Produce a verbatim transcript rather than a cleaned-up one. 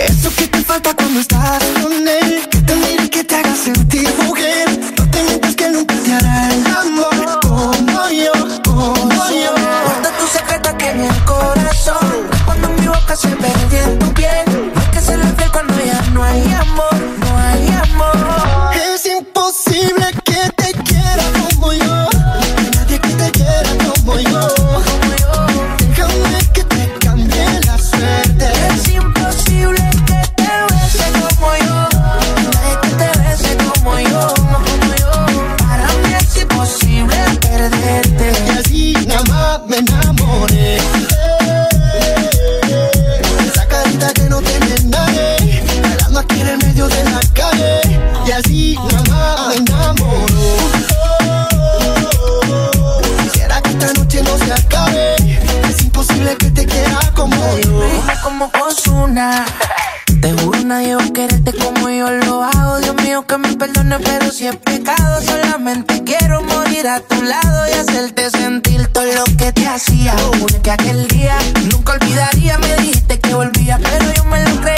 Eso que te falta cuando estás con él, que te mire y que te haga sentir mujer. No te mientas que nunca te hará el amor como yo, como yo. Guarda tu secreto aquí en el corazón, cuando mi boca se perdió en tu piel. No hay que ser fiel cuando ya no hay amor, no hay amor. Es imposible que te quiera como yo, nadie que te quiera como yo. Déjame que te cambie la suerte. Es imposible que te bese como yo, nadie que te bese como yo, como yo. Para mí es imposible perderte. Y así nada más me enamoré. Esa carita que no tiene nadie, bailando aquí en el medio de la calle. Y así nada más me enamoró. Quisiera que esta noche no se acabe. Es imposible que te quiera como yo. Como Ozuna, te juro nadie va a quererte como yo lo hago. Dios mío que me perdone, pero si es pecado, solamente quiero morir a tu lado y hacerte sentir todo lo que te hacía. Juro que aquel día nunca olvidaría. Me dijiste que volvía, pero yo me lo creí.